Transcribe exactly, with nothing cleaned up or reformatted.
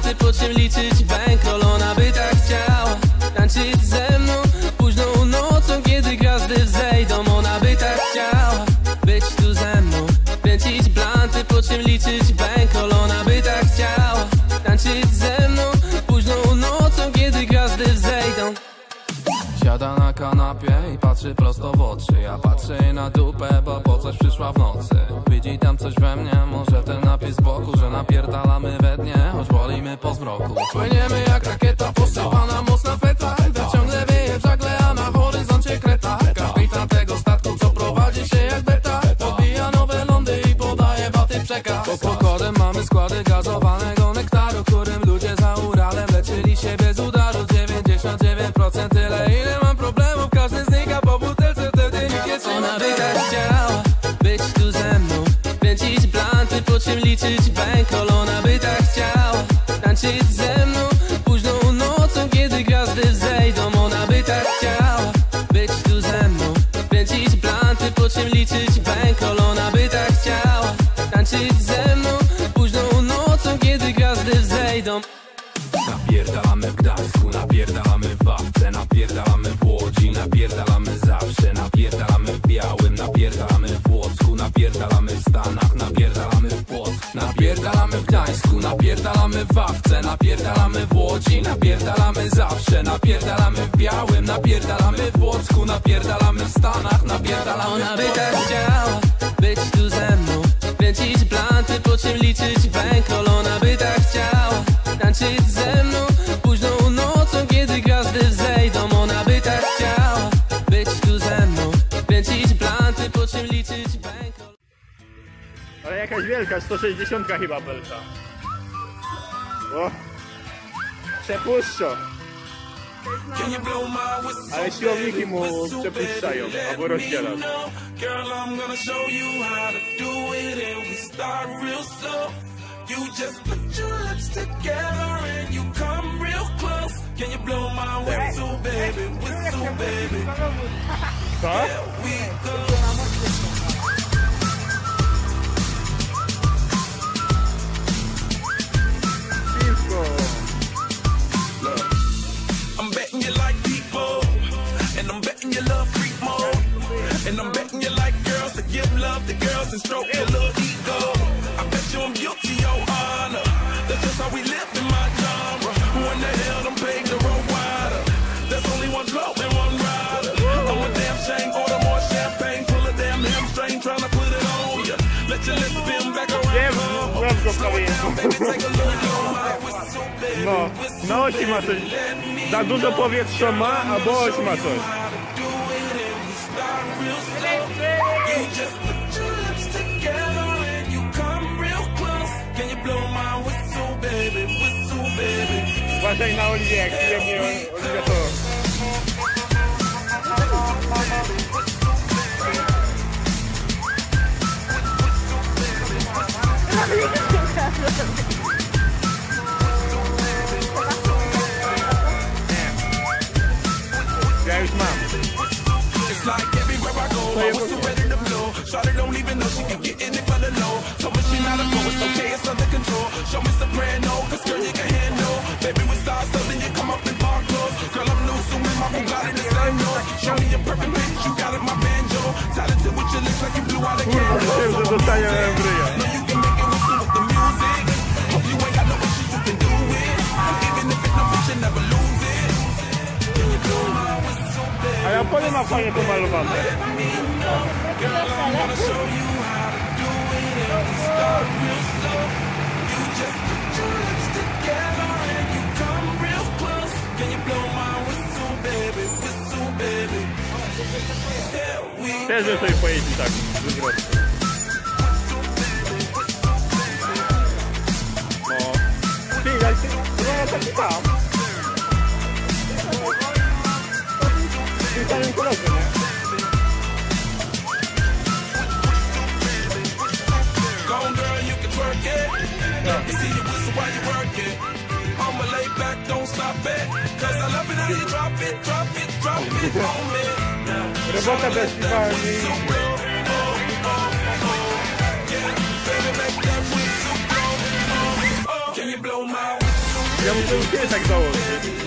planty, po czym liczyć bankroll. Ona by tak chciała tańczyć ze mną późną nocą, kiedy gwiazdy wzejdą. Ona by tak chciała być tu ze mną, kręcić planty, po czym liczyć bankroll. Ona by tak chciała tańczyć ze mną późną nocą, kiedy gwiazdy wzejdą. Siada na kanapie i patrzy prosto w oczy. Ja patrzę jej na dupę, bo po coś przyszła w nocy. Widzi tam coś we mnie, może ten napis z boku, że napierdalamy we dnie, choć wolimy po zmroku. Płyniemy jak rakieta, posypana mocna feta. Wiatr ciągle wieje w żagle, a na horyzoncie kreta. Kapitan tego statku, co prowadzi się jak beta, podbija nowe lądy i podaje baty przekaz. Pod pokładem mamy składy gazowanego nektaru, którym ludzie za Uralem leczyli się bez udaru. dziewięćdziesiąt dziewięć procent tyle, ile mam problemów, każdy znika po butelce, wtedy nikt nie trzyma. Ona by tak chciała być tu ze mną, kręcić planty, po czym liczyć bankroll. Ona by tak chciała tańczyć ze mną późną nocą, kiedy gwiazdy wzejdą. Ona by tak chciała być tu ze mną, kręcić planty, po czym liczyć bankroll. Ona by tak chciała tańczyć ze mną późną nocą, kiedy gwiazdy wzejdą. Napierdalamy w Gdańsku, napierdalamy w Wawce, napierdalamy w Łodzi, napierdalamy zawsze, napierdalamy w Białym, napierdalamy w Płocku, napierdalamy w Stanach, napierdalamy w Płocku, napierdalamy w Gdańsku, napierdalamy w Wawce, napierdalamy w Łodzi, napierdalamy zawsze, napierdalamy w Białym, napierdalamy w Płocku, napierdalamy w Stanach, napierdalamy. Ona by tak chciała być tu ze mną, kręcić planty, po czym liczyć bankroll. Ona by tak chciała tańczyć ze mną późną nocą, kiedy gwiazdy wzejdą. Ona by tak chciała być tu ze mną, kręcić planty, po czym liczyć bankroll. Ale jakaś wielka, sto sześćdziesiąt chyba belka. O! Przepuszczą! Ale siłowniki mu przepuszczają, albo rozdzielają. You just put your lips together and you come real close. Can you blow my whistle, baby? Whistle, baby. Here we go. Look, I'm betting you like people, and I'm betting you love freak mode, and I'm betting you like girls to give love to girls and stroke your little ego. I bet you I'm guilty, your honor. That's just how we live in my genre. Who in the hell done paved the road wider? There's only one flow and one rider. I'm a damn shame, order more champagne, pull a damn hamstring, trying to put it on ya. Let your lips spin back around. Slow it down, baby, take a look. No, na osi ma coś. Za dużo powietrza ma, albo oś ma coś. Uważaj na Oliwię, jak przyjemnie Oliwia to... Ja już mam. Shawty don't even know she can get in it for the low. Told me she not a pro, it's okay, it's under control. Show me soprano, cause girl you can handle. Baby we start studying, you come up in park clothes. Girl I'm new, so with my Bugatti the same nose. Show me your perfect pitch, you got it my banjo. Talented with your lips like you blew out a candle. Know you can make it whistle with the music. Hope you ain't got no issues, you can do it. Even if it's no bitch, you never lose it. Can you blow my whistle, baby? A Japonia ma fajnie pomalowane. Girl, I'm gonna show you how to do it and we start real slow. You just put your lips together and you come real close. Can you blow my whistle, baby, whistle, baby? Here we go. Też bym sobie pojeździł tak, z groszem. No. Ty, ale ty, no ja taki tam. W tym samym kolorze, nie? You see you whistle while you work it. I'ma lay back, don't stop it. Cause I love it how you drop it, drop it, drop it on me. Robota bez piwalni. Can you blow my whistle? Ja muszę u ciebie tak założyć.